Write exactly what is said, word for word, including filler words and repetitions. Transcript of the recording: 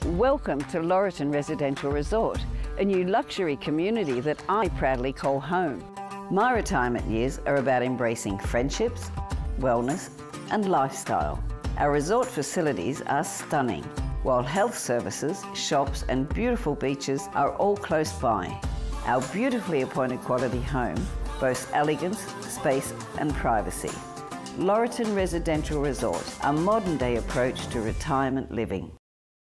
Welcome to Laurieton Residential Resort, a new luxury community that I proudly call home. My retirement years are about embracing friendships, wellness and lifestyle. Our resort facilities are stunning, while health services, shops and beautiful beaches are all close by. Our beautifully appointed quality home boasts elegance, space and privacy. Laurieton Residential Resort, a modern-day approach to retirement living.